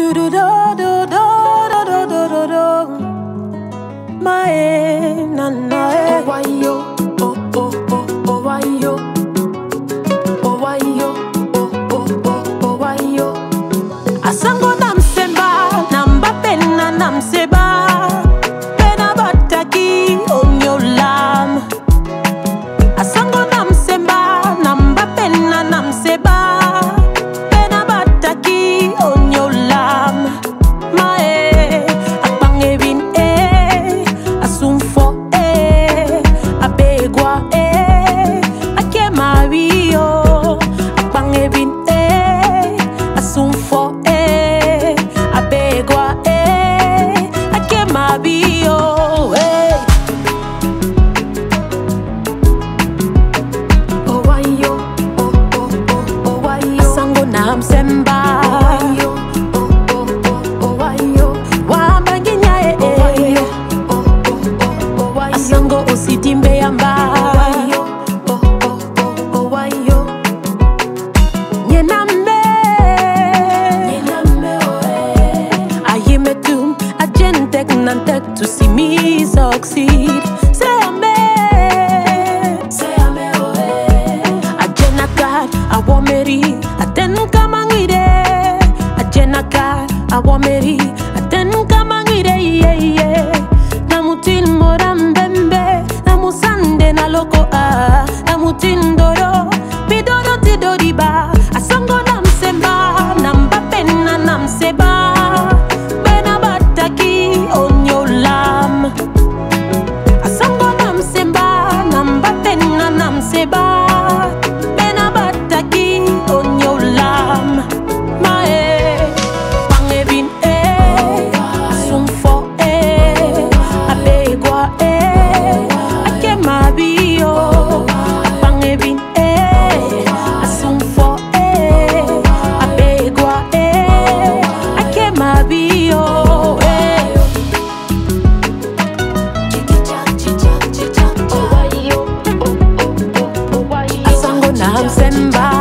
do do do do do do do do do do. My na na. Oh why yo, oh oh oh oh why yo, oh why yo, oh oh oh oh why yo. Asango nam semba, namba pena nam seba, pena bataki onyo lam. Asango nam semba, namba pena nam seba, pena bataki onyo lam. Mae apangevin asumfo abegwa akemario apangevin asumfo abegwa akemario. Oh why yo, oh oh oh oh why yo. Asango nam semba. Asango usitimbe yamba. Nyename ayemetum ajentek nantek to see me succeed. Say ame ajenakat awomeri aten kamangide. Ajenakat awomeri aten kamangide yeah. Namutin morambembe namusande na loko namutin doro bidoro tidoriba. Asango nam semba namba pena nam seba, bena bataki onyo lam. Asango nam semba namba pena nam seba, bena bataki onyo lam. Mae pangevin asumfo abegwa akemabio apangevin asumfo abegwa akemabio. Asango nam semba